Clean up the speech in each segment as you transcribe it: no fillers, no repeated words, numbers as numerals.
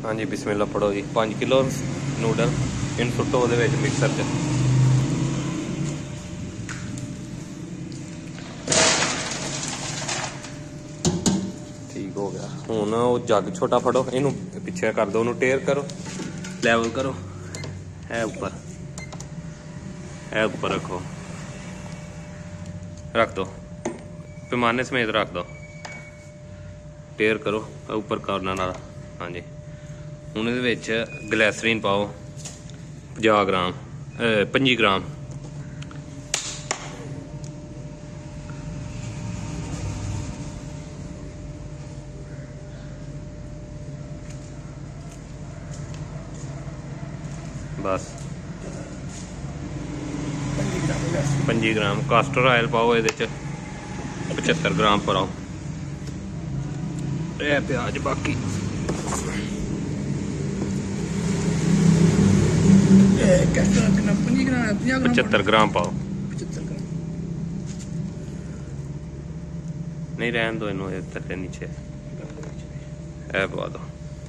हाँ जी बिस्मिल्लाह पढ़ो जी। 5 kilo noodle इन सुट्टो वो मिक्सर च। ठीक हो गया। हुण वो जग छोटा फड़ो, इनू पिछे कर दो, उन्होंने टेयर करो, लैवल करो, है ऊपर, है ऊपर रखो, रख दो, पैमाने समेत रख दो, टेयर करो ऊपर करना नाला। हाँ जी हुण इहदे विच ग्लैसरीन पाओ 50 ग्राम 25 ग्राम। बस 25 ग्राम कास्टर ऑयल पाओ, ये 75 ग्राम पाओ, प्याज बाकी 75 ग्राम पाओ। नहीं रहन दो इनू थले नीचे, है पा दो,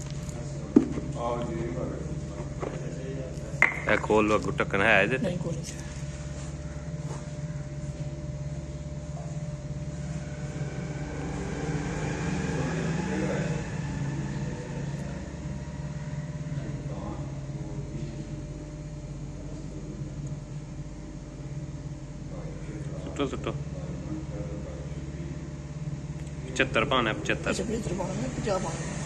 है खोल लो, अगू ढक्कन है ये सुटो 75 पाना है, 75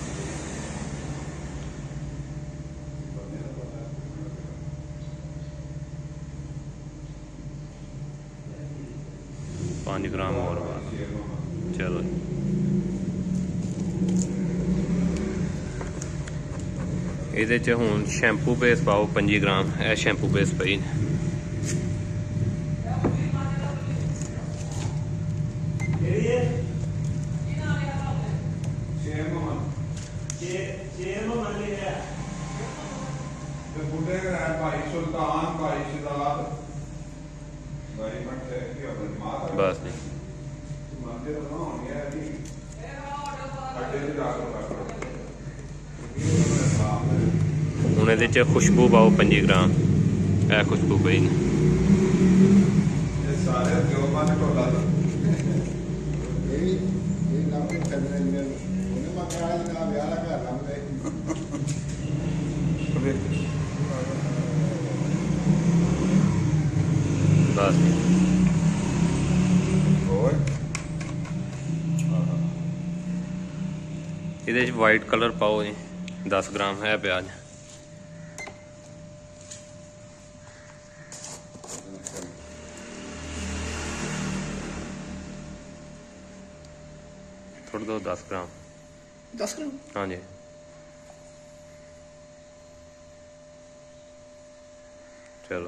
5 ग्राम और चलो। ये हुण शैम्पू बेस पाओ 25 ग्राम, है शैम्पू बेस पई बस नहीं। हुण इहदे च खुशबू पाओ 25 ग्राम, है खुशबू पई बस। ये वाइट कलर पाओ जी 10 ग्राम, है प्याज थोड़ा दो 10 ग्राम। हाँ जी चलो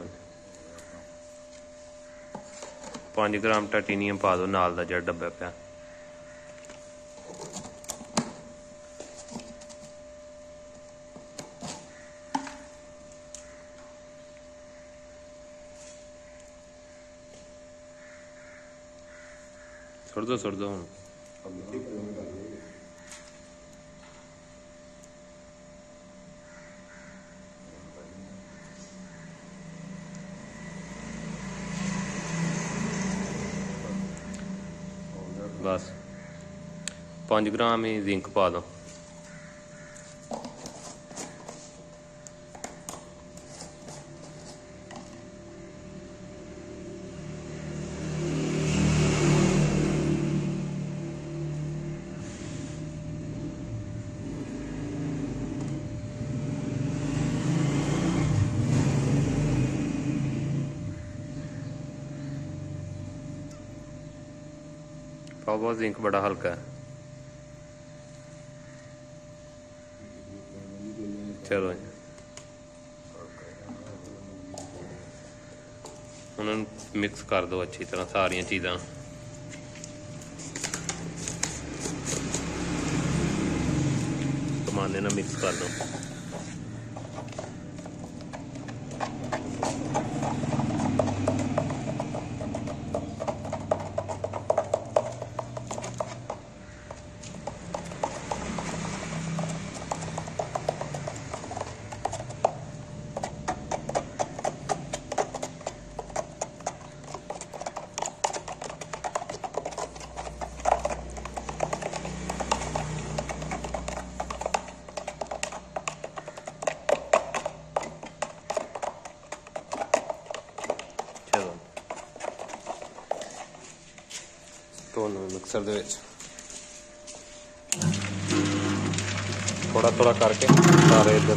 5 ग्राम टाइटेनियम पा दो नाल दा जेड़ा डब्बा पिया। छोड़ दो हुण बस 5 ग्राम ही जिंक पा दो। बहुत जिंक बड़ा हल्का है। चलो उन्होंने मिक्स कर दो अच्छी तरह सारिया चीज़ां। टमाटे ना मिक्स कर दो। ਉਹਨੂੰ ਮਿਕਸਰ ਦੇ ਵਿੱਚ ਥੋੜਾ ਥੋੜਾ ਕਰਕੇ ਸਾਰੇ ਇੱਧਰ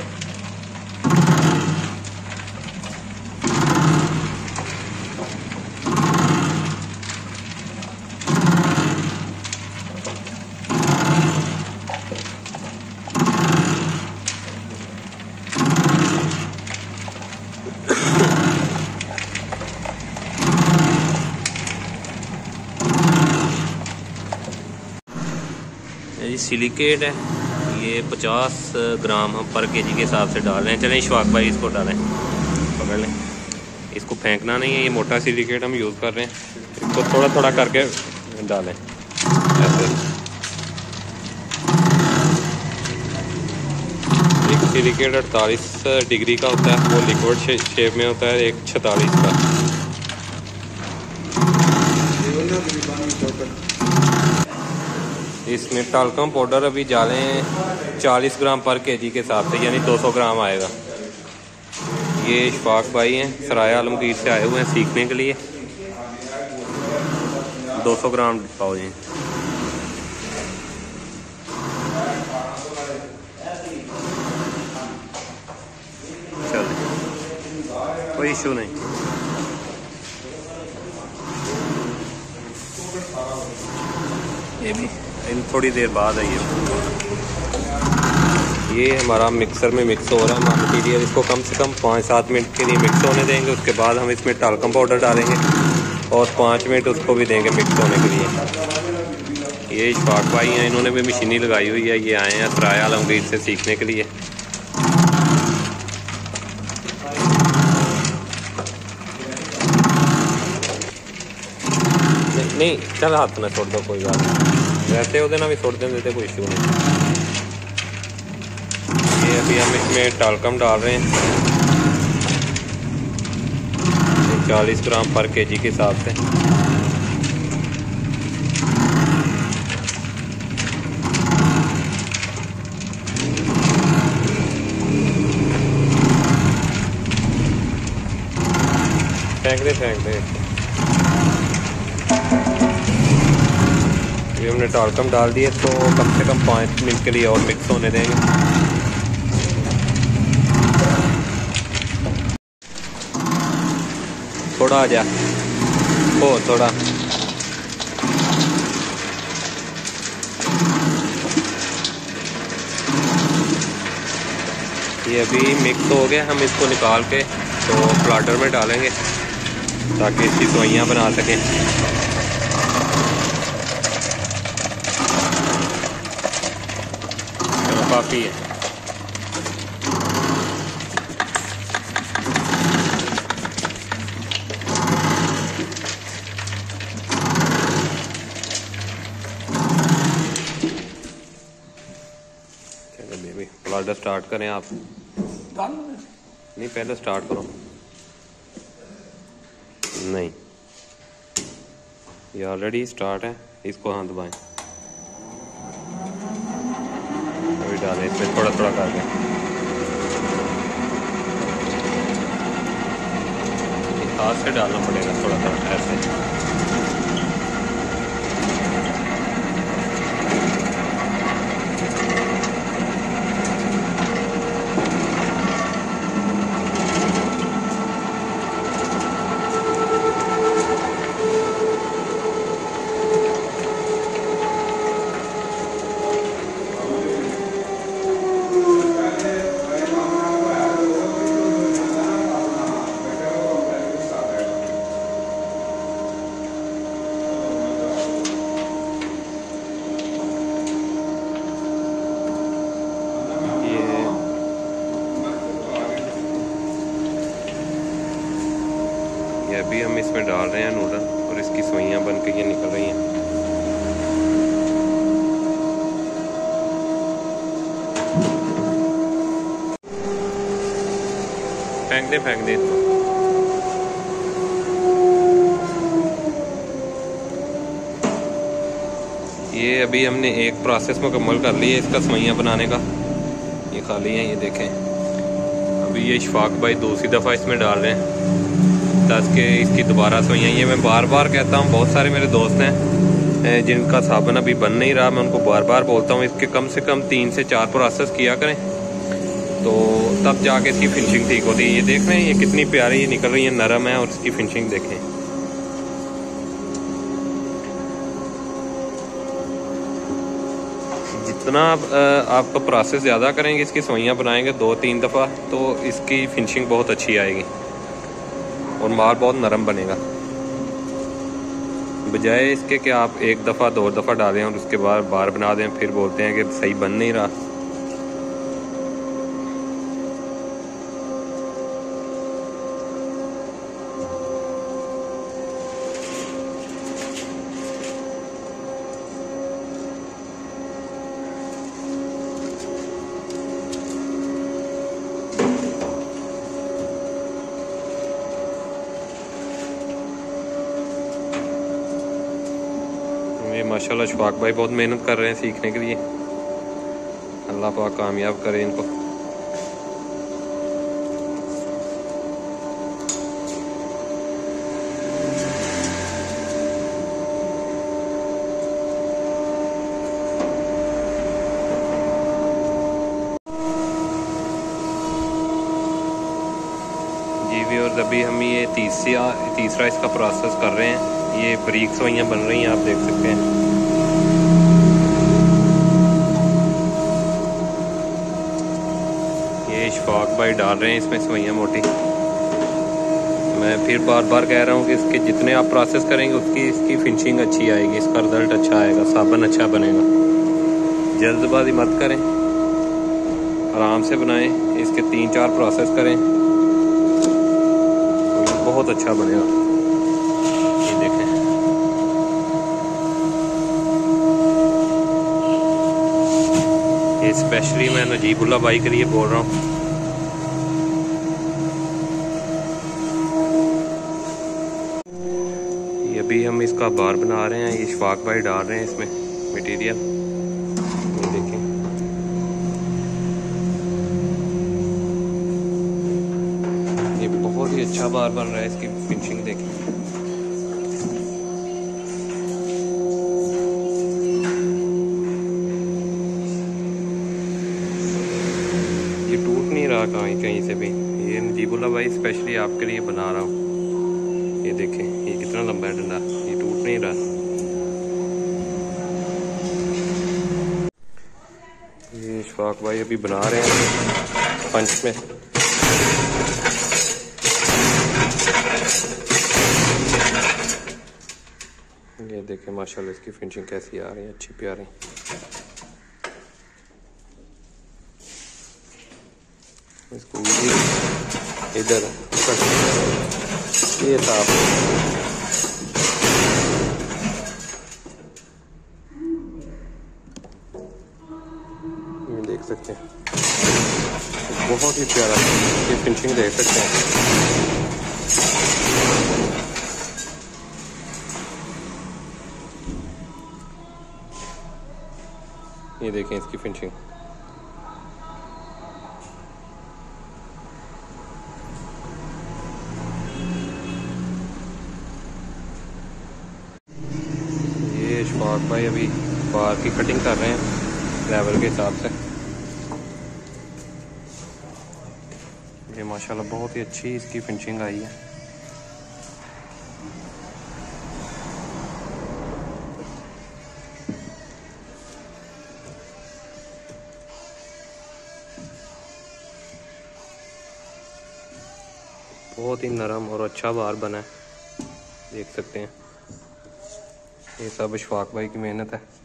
ये सिलिकेट है, ये 50 ग्राम हम पर केजी के हिसाब से डाल रहे हैं। चलें इशफाक भाई इसको डालें, पकड़ लें। इसको फेंकना नहीं है, ये मोटा सिलिकेट हम यूज़ कर रहे हैं। इसको थोड़ा थोड़ा करके डालें ऐसे। एक सिलिकेट 48 डिग्री का होता है, वो लिक्विड शेप में होता है, एक 46 का। इसमें टाल्कम पाउडर अभी डालें 40 ग्राम पर केजी के हिसाब से, यानी 200 ग्राम आएगा। ये इशफाक भाई हैं, सराय आलमगीर से आए हुए हैं सीखने के लिए। 200 ग्राम पाओ जी। चल कोई इशू नहीं। ये भी थोड़ी देर बाद है। ये हमारा मिक्सर में मिक्स हो रहा है मटीरियल। इसको कम से कम 5-7 मिनट के लिए मिक्स होने देंगे। उसके बाद हम इसमें टाल्कम पाउडर डालेंगे और 5 मिनट उसको भी देंगे मिक्स होने के लिए। ये इशफाक भाई हैं, इन्होंने भी मशीनी लगाई हुई है। ये आए हैं सराय आलमगीर से सीखने के लिए। नहीं चल हाथ में छोड़ दो, कोई बात नहीं। वैसे वो ना भी छोड़ देते, कोई इशू नहीं। ये अभी हम इसमें टाल्कम डाल रहे हैं 40 ग्राम पर केजी के हिसाब से। फेंक दे। ये हमने टाल्कम डाल दिए, तो कम से कम 5 मिनट के लिए और मिक्स होने देंगे। थोड़ा आ जा, हो थोड़ा। ये अभी मिक्स हो गया, हम इसको निकाल के तो प्लाटर में डालेंगे ताकि इसकी सोइयाँ बना सकें। काफ़ी है। चलो बेबी प्लाटर स्टार्ट करें आप। नहीं पहले स्टार्ट करो। नहीं ये ऑलरेडी स्टार्ट है, इसको हाथ दबाएं। डालें इसमें थोड़ा थोड़ा करके। हाथ से डालना पड़ेगा थोड़ा थोड़ा ऐसे। ये अभी हम इसमें डाल रहे हैं नूडल और इसकी सोइयां बन के ये निकल रही हैं। फेंक दे इसको। ये अभी हमने एक प्रोसेस मुकम्मल कर ली है इसका सोइयां बनाने का। ये खाली है, ये देखें। अभी ये इशफाक भाई दूसरी दफ़ा इसमें डाल रहे हैं ताकि इसकी दोबारा सोइयां। ये मैं बार बार कहता हूँ, बहुत सारे मेरे दोस्त हैं जिनका साबुन अभी बन नहीं रहा, मैं उनको बार बार बोलता हूँ इसके कम से कम 3 से 4 प्रोसेस किया करें, तो तब जाके इसकी फिनिशिंग ठीक होती है। ये देख रहे हैं ये कितनी प्यारी निकल रही है, नरम है, और इसकी फिनिशिंग देखें। जितना आप प्रोसेस ज़्यादा करेंगे, इसकी सवैयाँ बनाएंगे 2-3 दफ़ा, तो इसकी फिनिशिंग बहुत अच्छी आएगी और माल बहुत नरम बनेगा। बजाय इसके कि आप 1 दफ़ा 2 दफ़ा डालें और उसके बाद बार बना दें, फिर बोलते हैं कि सही बन नहीं रहा। ये माशाल्लाह शफाक भाई बहुत मेहनत कर रहे हैं सीखने के लिए। अल्लाह पाक कामयाब करे इनको। जी भी, और अभी हम ये तीसरा इसका प्रोसेस कर रहे हैं। ये बारीक सवैयाँ बन रही हैं, आप देख सकते हैं। ये शफाक भाई डाल रहे हैं इसमें सवैयाँ मोटी। मैं फिर बार बार कह रहा हूँ कि इसके जितने आप प्रोसेस करेंगे उतनी इसकी फिनिशिंग अच्छी आएगी, इसका रिजल्ट अच्छा आएगा, साबुन अच्छा बनेगा। जल्दबाजी मत करें, आराम से बनाएं, इसके 3-4 प्रोसेस करें, बहुत अच्छा बनेगा। ये देखें, ये स्पेशली मैं नजीबुल्ला भाई के लिए बोल रहा हूँ। ये अभी हम इसका बार बना रहे हैं, ये शफाक भाई डाल रहे हैं इसमें मटेरियल। ये देखें, ये बहुत ही अच्छा बार बन रहा है, इसकी फिनिशिंग देखें। ये टूट नहीं रहा कहीं से भी। ये नजीबुल्ला भाई स्पेशली आपके लिए बना रहा हूँ। ये देखें, ये कितना लंबा है डंडा, ये टूट नहीं रहा। ये शफाक भाई अभी बना रहे हैं पंच में। ये देखें माशाल्लाह इसकी फिनिशिंग कैसी आ रही है, अच्छी प्यारी। इसको इधर ये साफ, ये देख सकते हैं, बहुत ही प्यारा ये फिनिशिंग देख सकते हैं। ये देखें इसकी फिनिशिंग। ये शफाक भाई अभी बार की कटिंग कर रहे हैं लेवल के हिसाब से। ये माशाल्लाह बहुत ही अच्छी इसकी फिनिशिंग आई है। बहुत ही नरम और अच्छा बार बना है, देख सकते हैं। ये सब शफाक भाई की मेहनत है।